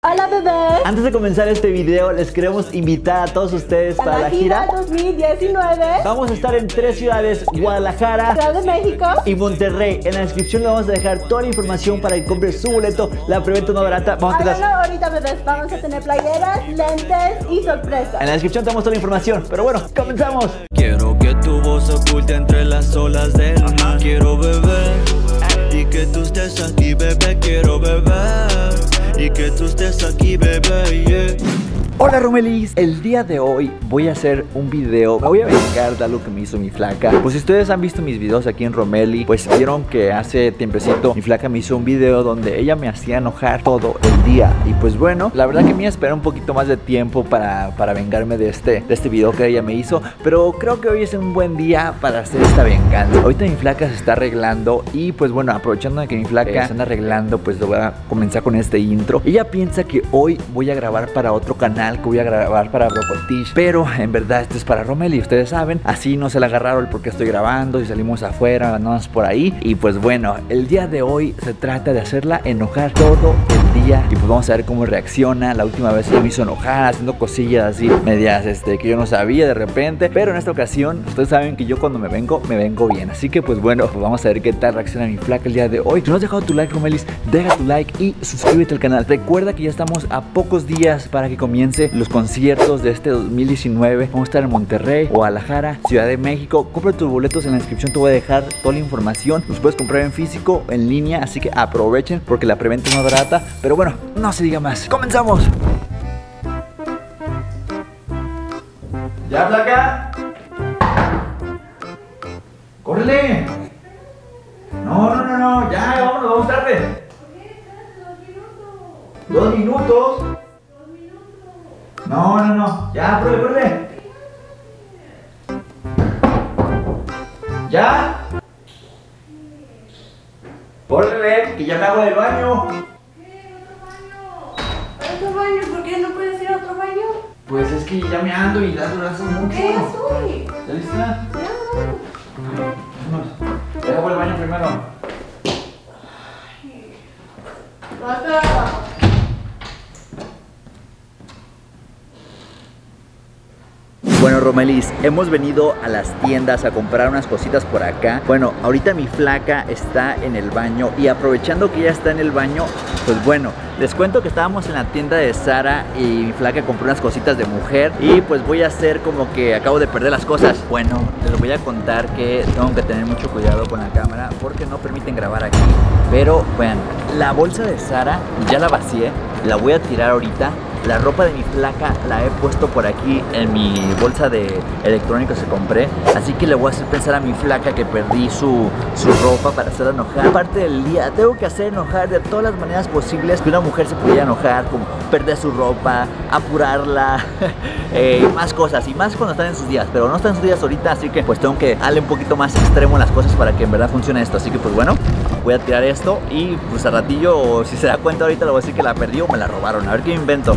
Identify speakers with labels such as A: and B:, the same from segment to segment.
A: Hola bebés.
B: Antes de comenzar este video les queremos invitar a todos ustedes para la gira
A: 2019.
B: Vamos a estar en 3 ciudades: Guadalajara,
A: Ciudad de México
B: y Monterrey. En la descripción le vamos a dejar toda la información para que compre su boleto. La preventa no barata. Vamos a tener...
A: ahorita bebés, vamos a tener playeras, lentes y sorpresas.
B: En la descripción tenemos toda la información. Pero bueno, comenzamos.
C: Quiero que tu voz oculte entre las olas del mar. Quiero beber y que tú estés aquí, bebé. Quiero beber y que tú estés aquí, bebé, yeah.
B: Hola Romelis, el día de hoy voy a hacer un video. Me voy a vengar de algo que me hizo mi flaca. Pues si ustedes han visto mis videos aquí en Romeli, pues vieron que hace tiempecito mi flaca me hizo un video donde ella me hacía enojar todo el día. Y pues bueno, la verdad que me iba a esperar un poquito más de tiempo para vengarme de este video que ella me hizo. Pero creo que hoy es un buen día para hacer esta venganza. Ahorita mi flaca se está arreglando y pues bueno, aprovechando de que mi flaca se está arreglando, pues lo voy a comenzar con este intro. Ella piensa que hoy voy a grabar para otro canal, que voy a grabar para Brocotish, pero en verdad esto es para Romeli, ustedes saben. Así no se la agarraron porque estoy grabando y salimos afuera, andamos por ahí. Y pues bueno, el día de hoy se trata de hacerla enojar todo el día. Y pues vamos a ver cómo reacciona. La última vez se me hizo enojar haciendo cosillas así medias que yo no sabía de repente, pero en esta ocasión ustedes saben que yo cuando me vengo bien. Así que pues bueno, pues vamos a ver qué tal reacciona mi flaca el día de hoy. Si no has dejado tu like, Romelis, deja tu like y suscríbete al canal. Recuerda que ya estamos a pocos días para que comience los conciertos de este 2019. Vamos a estar en Monterrey, Guadalajara, Ciudad de México. Compra tus boletos, en la descripción te voy a dejar toda la información. Los puedes comprar en físico, en línea, así que aprovechen porque la preventa no es barata. Pero bueno, no se diga más. ¡Comenzamos! ¿Ya, flaca? ¡Córrele! No, ya, vámonos, vamos tarde. 2 minutos. No, ya, corre. ¿Ya? Córrele, que ya me hago del baño.
A: ¿Otro baño? ¿Por qué no puedes ir a otro baño?
B: Pues es que ya me ando y ya duraste mucho.
A: ¿Qué estoy?
B: ¿Ya lista?
A: Ya.
B: Vámonos. Te hago el baño primero. Bueno, Romelis, hemos venido a las tiendas a comprar unas cositas por acá. Bueno, ahorita mi flaca está en el baño y aprovechando que ella está en el baño, pues bueno, les cuento que estábamos en la tienda de Zara y mi flaca compró unas cositas de mujer y pues voy a hacer como que acabo de perder las cosas. Bueno, les voy a contar que tengo que tener mucho cuidado con la cámara porque no permiten grabar aquí. Pero, bueno, la bolsa de Zara ya la vacié, la voy a tirar ahorita. La ropa de mi flaca la he puesto por aquí en mi bolsa de electrónicos que compré. Así que le voy a hacer pensar a mi flaca que perdí su ropa para hacerla enojar. Aparte del día, tengo que hacer enojar de todas las maneras posibles que una mujer se pudiera enojar, como perder su ropa, apurarla, y más cosas. Y más cuando están en sus días, pero no están en sus días ahorita, así que pues tengo que darle un poquito más extremo las cosas para que en verdad funcione esto. Así que pues bueno, voy a tirar esto y pues al ratillo, o si se da cuenta ahorita, le voy a decir que la perdí o me la robaron. A ver qué invento.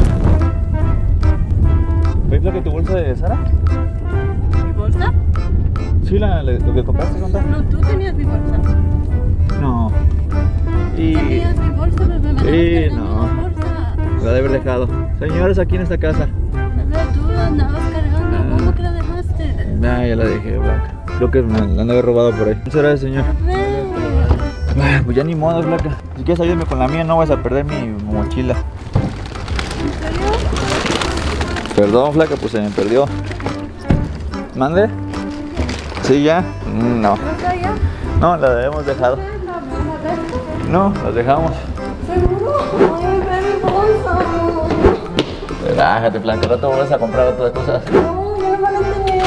B: ¿Ves lo que tu bolsa de Zara?
A: ¿Mi bolsa?
B: Sí, lo que compraste, ¿cuánto?
A: No, tú tenías mi bolsa.
B: No. Y...
A: Tenías mi bolsa, bebé.
B: Sí, no.
A: Mi bolsa.
B: La de haber dejado. Señores, aquí en esta casa.
A: Bebé, tú la andabas cargando. ¿Cómo que la dejaste?
B: Nah, ya la dejé, Blanca. Creo que me la han de haber robado por ahí. Muchas gracias, señor.
A: Bebé.
B: Pues ya ni modo, Blanca. Si quieres ayúdame con la mía, no vas a perder mi mochila.
A: ¿En serio?
B: Perdón, flaca, pues se me perdió. ¿Mande? ¿Sí ya? No.
A: ¿No está allá?
B: No, la hemos dejado. No, las dejamos.
A: ¿Seguro? Ay, bebé, mi bolsa.
B: Relájate, flaca, no te vuelves a comprar otras cosas.
A: No, ya no van a tener.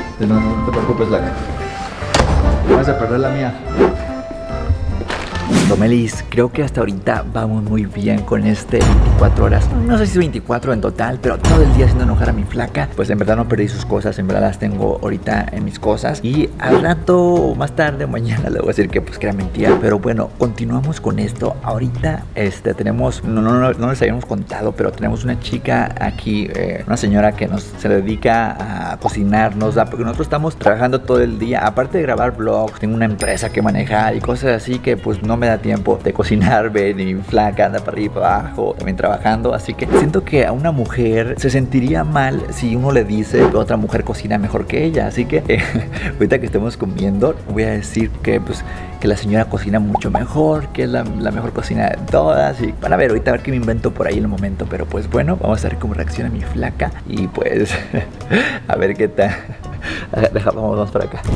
B: No te preocupes, flaca. No vas a perder la mía. Romelis, creo que hasta ahorita vamos muy bien con este 24 horas. No sé si 24 en total, pero todo el día haciendo enojar a mi flaca. Pues en verdad no perdí sus cosas, en verdad las tengo ahorita en mis cosas. Y al rato, más tarde o mañana, le voy a decir que pues que era mentira. Pero bueno, continuamos con esto. Ahorita tenemos, no les habíamos contado, pero tenemos una chica aquí, una señora que se dedica a cocinarnos, porque nosotros estamos trabajando todo el día. Aparte de grabar vlogs, tengo una empresa que manejar y cosas así que pues no me da tiempo de cocinarme, ni mi flaca anda para arriba y para abajo, también trabajando. Así que siento que a una mujer se sentiría mal si uno le dice que otra mujer cocina mejor que ella. Así que ahorita que estemos comiendo, voy a decir que pues que la señora cocina mucho mejor, que es la mejor cocina de todas. Y van a ver ahorita a ver qué me invento por ahí en el momento. Pero pues bueno, vamos a ver cómo reacciona mi flaca y pues a ver qué tal. Vamos para acá.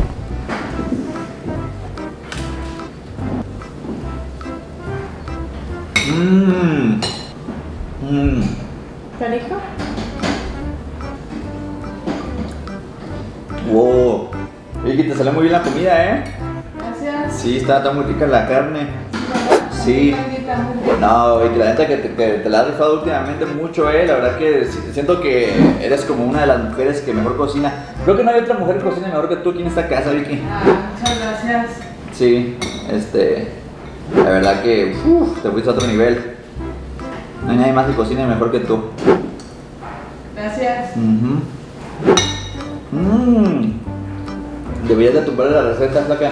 A: ¿Está rico?
B: Wow, oye, que te sale muy bien la comida, ¿eh?
A: Gracias.
B: Sí, está muy rica la carne. Sí. No, y que la neta que te la has rifado últimamente mucho, la verdad que siento que eres como una de las mujeres que mejor cocina. Creo que no hay otra mujer que cocine mejor que tú aquí en esta casa, Vicky.
A: Muchas gracias.
B: Sí, la verdad que te fuiste a otro nivel. No hay nadie más que cocine mejor que tú.
A: Gracias.
B: Deberías de tumbar la receta, flaca.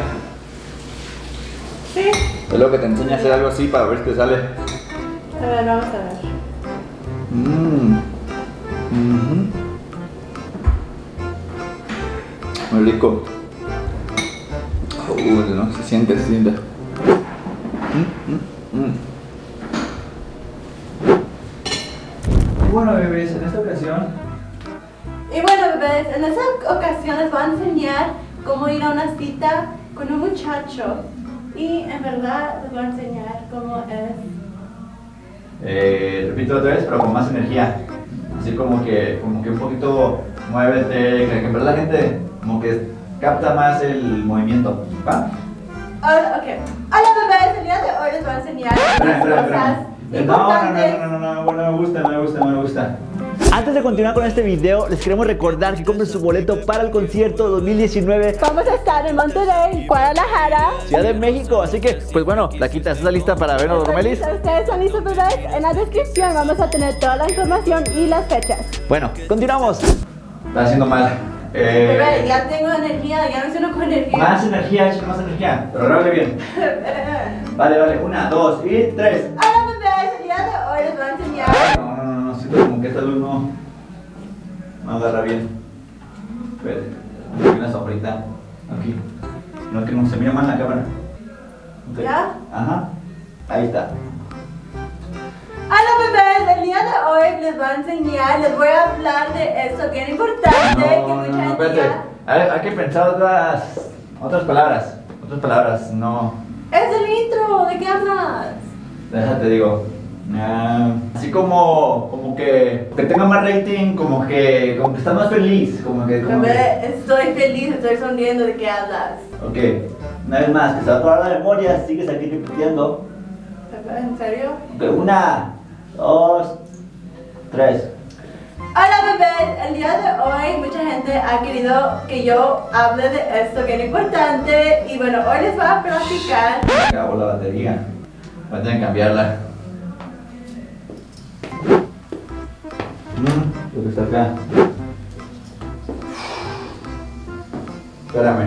A: Sí.
B: Es lo que te enseña a hacer algo así para ver si te sale.
A: A ver, vamos a ver.
B: Muy rico. No, se siente. Bueno, bebés, en esta ocasión.
A: Y bueno, bebés, en esta ocasión les voy a enseñar cómo ir a una cita con un muchacho. Y en verdad les voy a enseñar cómo es.
B: Repito otra vez, pero con más energía. Así como que un poquito muévete, que en verdad la gente como que capta más el movimiento. ¿Va?
A: Hola, ok. Hola, bebés, el día de hoy les voy a enseñar cosas importantes.
B: No me gusta. Antes de continuar con este video, les queremos recordar que compren su boleto para el concierto 2019.
A: Vamos a estar en Monterrey, Guadalajara,
B: Ciudad de México, así que, pues bueno, Flaquita, ¿estás lista para vernos, Romelis?
A: ¿Ustedes están listos, bebés? En la descripción vamos a tener toda la información y las fechas.
B: Bueno, continuamos. Está haciendo mal.
A: Bebé, ya tengo energía, ya me siento con energía.
B: Más energía, pero grabale bien. Vale, 1, 2 y 3.
A: Hola, bebés, el día de hoy les voy a enseñar.
B: No, siento como que esta luz no agarra bien. Espérate, hay una sombrita aquí. No, que no se mira mal en la cámara. Okay.
A: ¿Ya?
B: Ajá, ahí está.
A: Hola, bebés, el día de hoy les voy a enseñar, les voy a hablar de esto bien importante que mucha gente
B: espérate. Hay que pensar otras palabras, no.
A: Es el intro, ¿de qué hablas?
B: Déjate, digo. Así como que tenga más rating, como que estás más feliz,
A: Bebé, estoy feliz, estoy sonriendo, ¿de qué hablas?
B: Ok, una vez más, que se va a acordar la memoria, sigues aquí repitiendo.
A: Bebé, ¿en serio?
B: Ok, 1, 2, 3.
A: Hola, bebés, el día de hoy mucha gente ha querido que yo hable de esto bien importante y bueno, hoy les voy a platicar.
B: Acabó la batería, voy a tener que cambiarla. Lo que está acá. Espérame.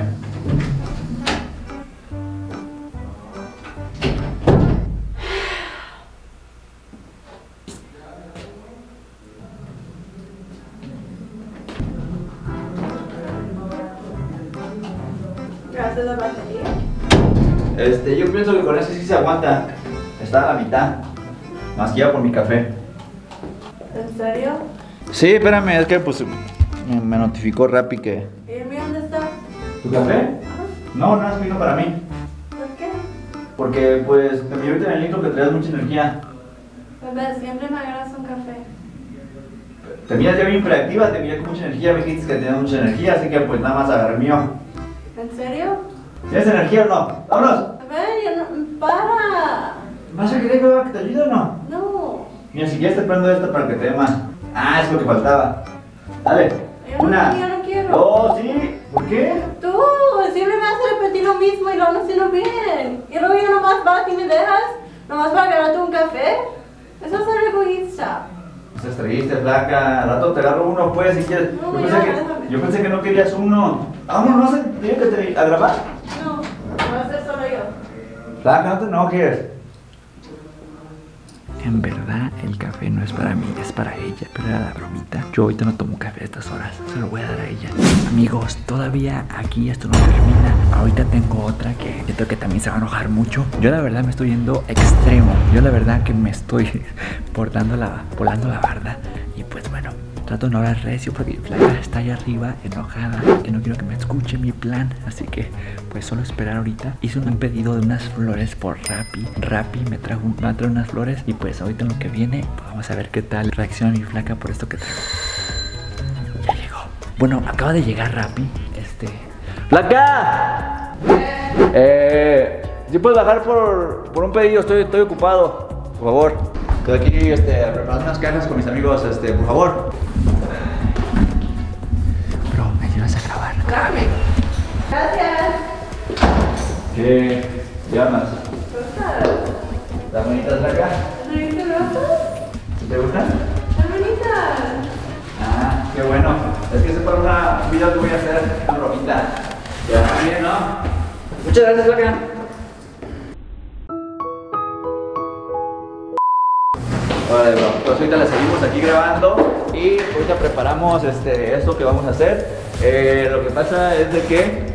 A: Gracias a la batería.
B: Yo pienso que con ese sí se aguanta. Está a la mitad. Más que ya por mi café.
A: ¿En serio?
B: Sí, espérame, es que pues me notificó Rappi que...
A: ¿Y el mío dónde está?
B: ¿Tu café? No, no es vino para mí.
A: ¿Por qué?
B: Porque pues te me en el intro que traías mucha energía.
A: Bebé, siempre me agarras un café.
B: Te miras ya bien hiperactiva, te miré con mucha energía, me dijiste que tenías mucha energía, así que pues nada más agarré el mío.
A: ¿En serio?
B: ¿Tienes energía o no? ¡Vámonos!
A: Bebé, yo no... Para.
B: ¿Vas a querer que te ayude o no?
A: No.
B: Mira, si quieres te prendo esta para que te dé más. Ah, es lo que faltaba. Dale.
A: Yo no quiero.
B: Oh, sí. ¿Por qué?
A: Tú siempre me haces repetir lo mismo y lo no haciendo bien. Y luego ya nomás vas y me dejas, nomás para ganarte un café. Eso es ser egoísta.
B: Pues trajiste, flaca. Al rato te agarro uno, pues, si quieres.
A: No,
B: yo pensé que no querías uno. Vámonos, no sé, te digo que te a grabar.
A: No, voy a hacer solo yo.
B: Flaca, no te enojes. En verdad, el café no es para mí, es para ella. Pero era la bromita. Yo ahorita no tomo café a estas horas. Se lo voy a dar a ella. Amigos, todavía aquí esto no termina. Ahorita tengo otra que siento que también se va a enojar mucho. Yo la verdad me estoy yendo extremo. Yo la verdad que me estoy volando la barda. Y pues bueno, trato de no hablar recio porque mi flaca está allá arriba enojada, que no quiero que me escuche mi plan. Así que pues solo esperar ahorita. Hice un pedido de unas flores por Rappi. Rappi me trajo unas flores. Y pues ahorita en lo que viene, pues vamos a ver qué tal reacciona mi flaca por esto que traigo. Ya llegó. Bueno, acaba de llegar Rappi. ¡Flaca! ¿Sí puedes bajar por un pedido? Estoy ocupado. Por favor. Estoy aquí preparando unas cajas con mis amigos, por favor. Bro, me ayudas a grabar. ¡Grabe!
A: Gracias.
B: ¿Qué llamas?
A: Rosas.
B: ¿Están bonitas acá?
A: ¿No viste rosas?
B: ¿Te gustan?
A: Están bonitas.
B: Ah, qué bueno. Es que es para un video que voy a hacer, una bromita. Ya, bien, ¿no? Muchas gracias, Flaca. Vale, bro. Pues ahorita la seguimos aquí grabando y ahorita preparamos esto que vamos a hacer. Lo que pasa es de que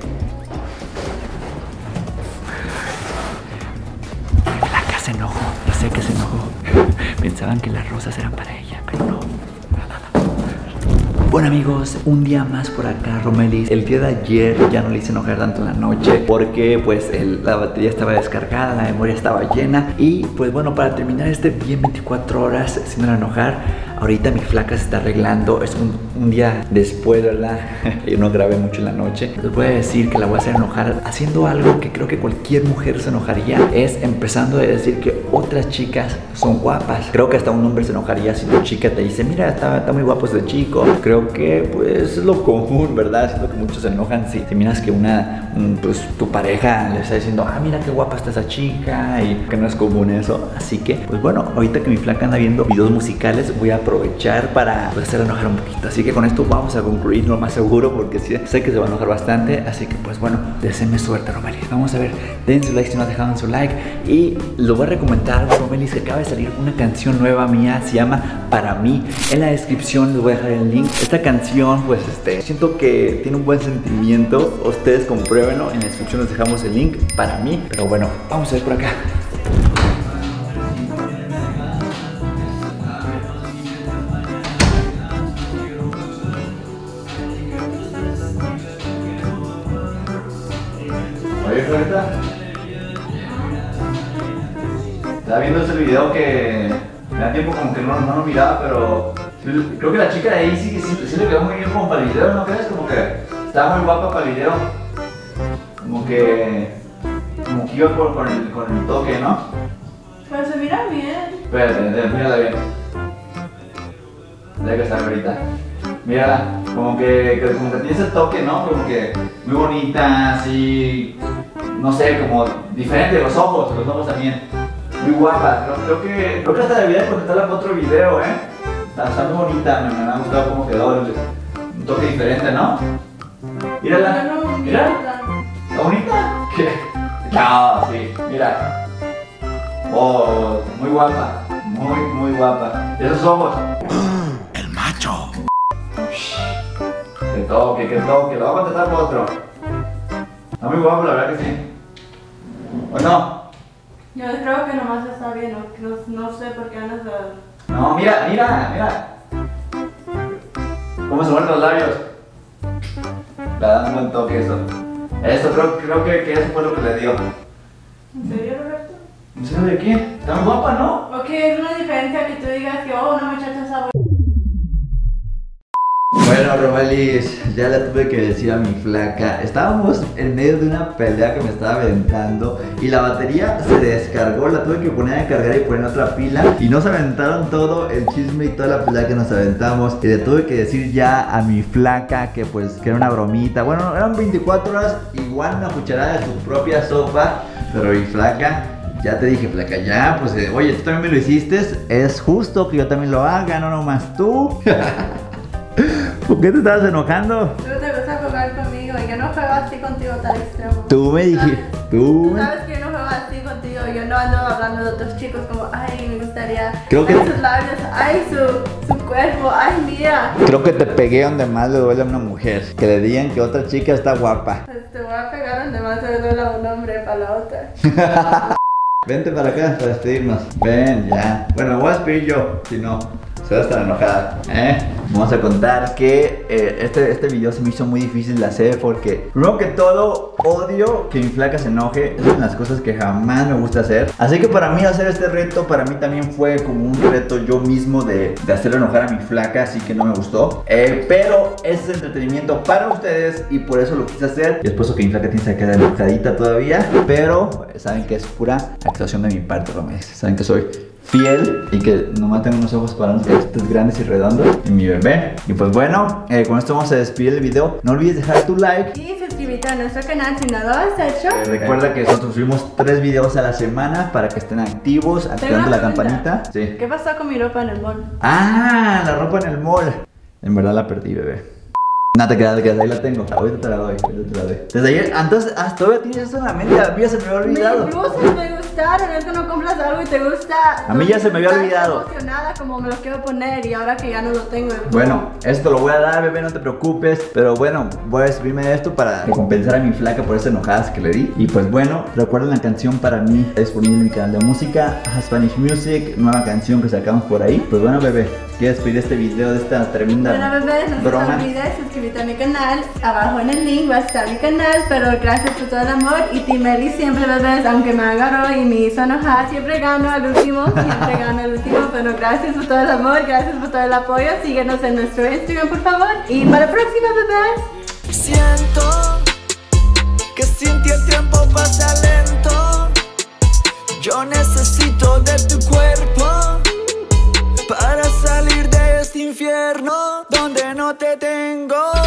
B: Flaca se enojó. Yo sé que se enojó. Pensaban que las rosas eran para ella, pero no. Bueno amigos, un día más por acá, Romelis. El día de ayer ya no le hice enojar tanto en la noche porque pues la batería estaba descargada, la memoria estaba llena. Y pues bueno, para terminar este bien 24 horas sin enojar, ahorita mi flaca se está arreglando. Es un día después, ¿verdad? Yo no grabé mucho en la noche. Les voy a decir que la voy a hacer enojar haciendo algo que creo que cualquier mujer se enojaría. Es empezando a decir que otras chicas son guapas. Creo que hasta un hombre se enojaría si tu chica te dice, mira, está muy guapo este chico. Creo que pues es lo común, ¿verdad? Siento que muchos se enojan si miras que pues tu pareja le está diciendo, ah, mira qué guapa está esa chica, y que no es común eso. Así que pues bueno, ahorita que mi flaca anda viendo videos musicales, voy a aprovechar para pues, hacerla enojar un poquito. Así que con esto vamos a concluir lo más seguro, porque sí, sé que se va a enojar bastante. Así que pues bueno, deseenme suerte, Romelis. Vamos a ver, den su like si no han dejado su like. Y lo voy a recomendar, Romelis, que acaba de salir una canción nueva mía, se llama Para Mí. En la descripción les voy a dejar el link. Esta canción pues siento que tiene un buen sentimiento. Ustedes compruébenlo, en la descripción les dejamos el link Para Mí. Pero bueno, vamos a ver por acá. Oye, Florita, estaba viendo ese video que me da tiempo como que no lo miraba, pero creo que la chica de ahí sí le quedó muy bien como para el video, ¿no crees? Como que estaba muy guapa para el video. Como que iba con el toque, ¿no?
A: Pero se mira bien.
B: Espérate, mírala bien. Deja que estar ahorita. Mírala, como que tiene ese toque, ¿no? Como que muy bonita, así, no sé, como diferente de los ojos también. Muy guapa, creo que hasta debería conectarla para otro video, Está muy bonita, me ha gustado cómo quedó, un toque diferente, ¿no? Mírala, mira, ¿está bonita? ¿Qué? No, sí, mira. Oh, muy guapa, muy guapa. Esos ojos.
D: El macho.
B: Que toque, lo voy a contestar por otro. Está muy guapo, la verdad que sí. ¿O no?
A: Yo creo que nomás está bien, no sé por qué andas de...
B: No, mira. ¿Cómo se mueven los labios? Le dan un buen toque eso. Creo que eso fue lo que le dio.
A: ¿En serio, Roberto?
B: ¿En serio de qué? Está muy guapa, ¿no?
A: Ok, es una diferencia que tú digas que, oh, una muchacha sabe.
B: Bueno, Bueno, Romelis, ya le tuve que decir a mi flaca. Estábamos en medio de una pelea que me estaba aventando y la batería se descargó. La tuve que poner a cargar y poner otra pila. Y nos aventaron todo el chisme y toda la pelea que nos aventamos. Y le tuve que decir ya a mi flaca que pues que era una bromita. Bueno, eran 24 horas, igual una cucharada de su propia sopa. Pero mi flaca, ya te dije, flaca, ya, pues oye, tú también me lo hiciste. Es justo que yo también lo haga, no nomás tú. ¿Por qué te estabas enojando?
A: Tú te gusta jugar conmigo y yo no juego así contigo tan extremo.
B: Tú me dijiste,
A: Tú sabes que yo no juego así contigo, yo no ando hablando de otros chicos como, ay, me gustaría
B: Creo que-
A: sus labios, ay, su cuerpo, ay, mira.
B: Creo que te pegué donde más le duele a una mujer. Que le digan que otra chica está guapa.
A: Pues te voy a pegar donde más se duele a un hombre para la otra.
B: Vente para acá para despedirnos. Ven, ya. Bueno, me voy a despedir yo, si no, se va a estar enojada. Vamos a contar que este video se me hizo muy difícil de hacer porque, primero que todo, odio que mi flaca se enoje. Es una de las cosas que jamás me gusta hacer. Así que para mí hacer este reto, para mí también fue como un reto yo mismo de hacer enojar a mi flaca, así que no me gustó. Pero es entretenimiento para ustedes y por eso lo quise hacer. Y es por eso que mi flaca tiene que quedar enojadita todavía. Pero saben que es pura actuación de mi parte, Romero. Saben que soy fiel y que nomás tengo unos ojos para estos grandes y redondos y mi bebé. Y pues bueno, con esto vamos a despedir el video. No olvides dejar tu like
A: Y suscríbete a nuestro canal si no lo has hecho.
B: recuerda que nosotros subimos 3 videos a la semana para que estén activos, activando la
A: una pregunta.
B: campanita. Sí.
A: ¿Qué pasó con mi ropa en el mall?
B: Ah, la ropa en el mall. En verdad la perdí, bebé. No te quedas, ahí la tengo. Ahorita te la doy, ahorita te la doy. Desde ayer, entonces, todavía tienes eso en la mente. A mí ya se me había olvidado.
A: Mis blusas me gustaron, es que no compras algo y te gusta.
B: A mí ya se me había
A: Estás
B: olvidado.
A: emocionada como me lo quiero poner y ahora que ya no lo tengo.
B: Bueno, esto lo voy a dar, bebé, no te preocupes. Pero bueno, voy a subirme de esto para recompensar a mi flaca por esas enojadas que le di. Y pues bueno, recuerden la canción para mí disponible en mi canal de música, Spanish Music, nueva canción que sacamos por ahí. Pues bueno, bebé, ¿quieres pedir este video de esta tremenda
A: Bueno, bebés, no se
B: broma?
A: te olvide suscribirte a mi canal. Abajo en el link va a estar mi canal. Pero gracias por todo el amor. Y Team Meli siempre, bebés, aunque me agarró y me hizo enojar, siempre gano al último. Siempre gano al último. Pero gracias por todo el amor, gracias por todo el apoyo. Síguenos en nuestro Instagram, por favor. Y para la próxima, bebés.
C: Siento que sin ti el tiempo pasa lento. Yo necesito de tu cuerpo para salir de este infierno donde no te tengo.